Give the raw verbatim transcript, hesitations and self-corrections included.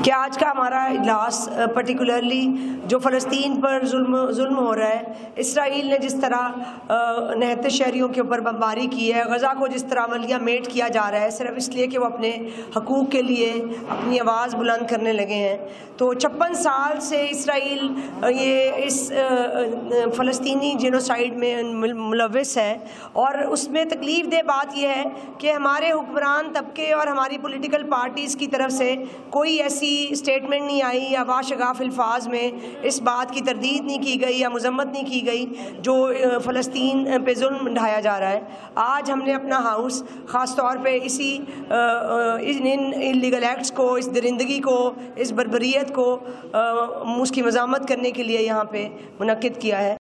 कि आज का हमारा इजलास पर्टिकुलरली जो फ़लस्तीन पर जुल्म जुल्म हो रहा है, इसराइल ने जिस तरह निहत्ते शहरियों के ऊपर बमबारी की है, गज़ा को जिस तरह अमलिया मेट किया जा रहा है सिर्फ इसलिए कि वो अपने हकूक़ के लिए अपनी आवाज़ बुलंद करने लगे हैं। तो छप्पन साल से इसराइल ये इस फ़लस्तीनी जेनोसाइड में मुलव्वस है और उसमें तकलीफ़ दह बात यह है कि हमारे हुक्मरान तबके और हमारी पॉलिटिकल पार्टीज़ की तरफ से कोई ऐसी स्टेटमेंट नहीं आई या वाशगाफ अल्फाज में इस बात की तरदीद नहीं की गई या मजम्मत नहीं की गई जो फ़लस्तीन पे जुल्म ढाया जा रहा है। आज हमने अपना हाउस ख़ास तौर पे इसी इन इलीगल एक्ट्स को, इस दरिंदगी को, इस बर्बरियत को उसकी मज़ामत करने के लिए यहाँ पे मुनक्किद किया है।